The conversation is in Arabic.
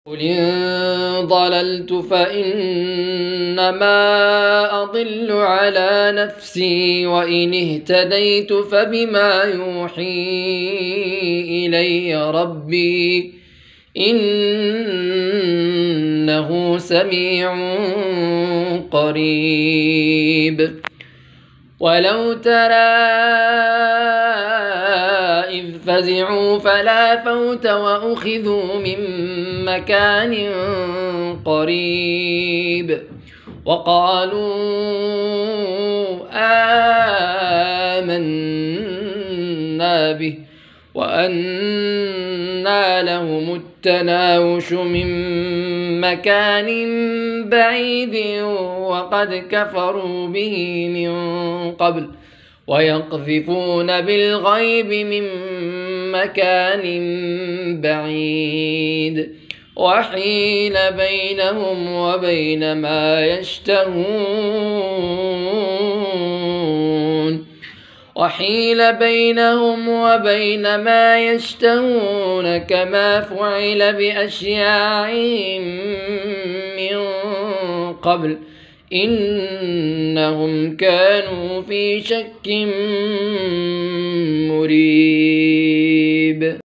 قل إن ضللت فإنما أضل على نفسي وإن اهتديت فبما يوحي إلي ربي إنه سميع قريب. ولو ترى إذ فزعوا فلا فوت وأخذوا من مكان قريب وقالوا آمنا به وأنى لهم التناوش من مكان بعيد وقد كفروا به من قبل ويقذفون بالغيب من مكان بعيد وحيل بينهم وبين ما يشتهون كما فعل بأشياعهم من قبل إنهم كانوا في شك مريب.